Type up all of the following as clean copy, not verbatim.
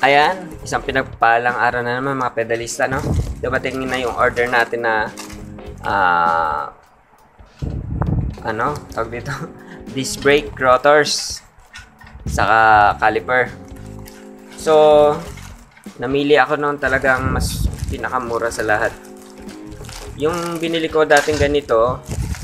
Ayan, isang pinagpalang araw na naman mga pedalista, no? Dumating na yung order natin na tawag dito, disc brake rotors saka caliper. So, namili ako noon talagang mas pinakamura sa lahat. Yung binili ko dating ganito,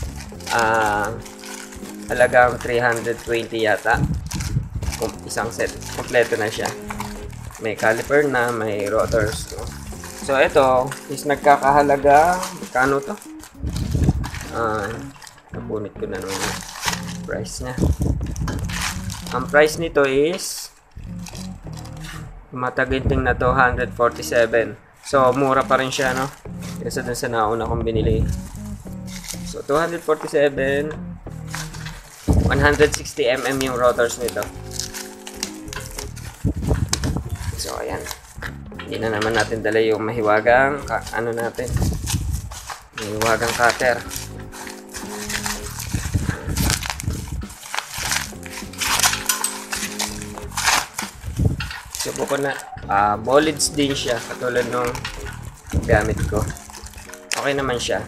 halagang 320 yata. Isang set, kompleto na siya. May caliper na, may rotors, no? So, ito is nagkakahalaga, magkano to? Napunit ko na naman yung price niya. Ang price nito is mataginting na to, 147. So, mura pa rin siya, no? Kasi dun sa nauna kong binili. So, 247, 160mm yung rotors nito. So, ayan. Hindi na naman natin dala yung mahiwagang, mahiwagang cutter. Subukan na. Bolids din siya, katulad nung gamit ko. Okay naman siya.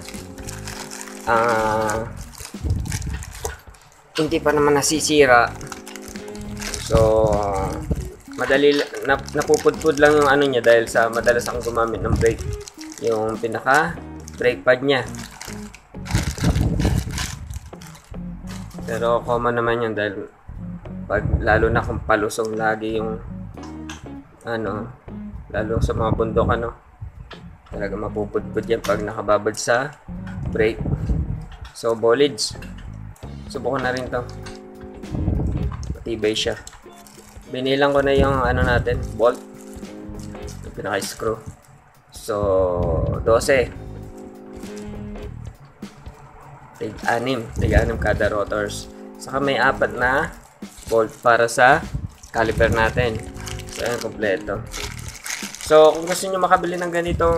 Hindi pa naman nasisira. So, madali napupudpud lang yung ano niya dahil sa madalas akong gumamit ng brake, yung pinaka brake pad niya. Pero common naman yun dahil lalo na kung palusong lagi yung lalo sa mga bundok, talaga mapupudpud yan pag nakababad sa brake. So, bolids, subukan na rin to. Matibay siya. Binilang ko na yung bolt, yung pinaka-screw. So, 12. Tig-6 kada rotors. Saka may 4 na bolt para sa caliper natin. So, ayan, kompleto. So, kung gusto nyo makabili ng ganitong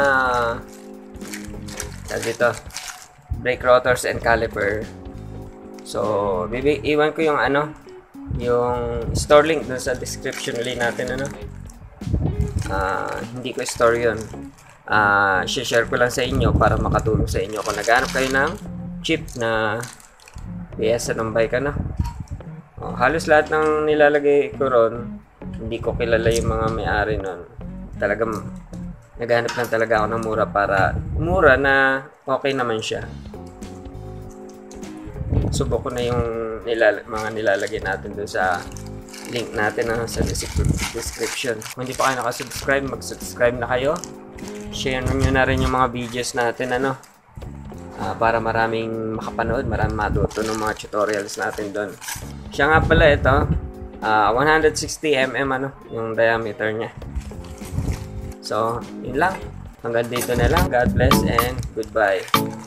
brake rotors and caliper, so, iwan ko yung yung store link dun sa description ulit natin, hindi ko store yun. Share ko lang sa inyo para makatulong sa inyo kung naghanap kayo ng cheap na piyesa ng bike, halos lahat ng nilalagay ko ron, hindi ko kilala yung mga may-ari nun. Talagang naghanap lang talaga ako ng mura na okay naman siya. Subok ko na yung mga nilalagay natin doon sa link natin sa description. Kung hindi pa kayo nakasubscribe, mag-subscribe na kayo. Share nyo na rin yung mga videos natin, para maraming makapanood, maraming matuto ng mga tutorials natin doon. Siya nga pala ito, 160mm yung diameter niya. So, yun lang. Hanggang dito na lang. God bless and goodbye.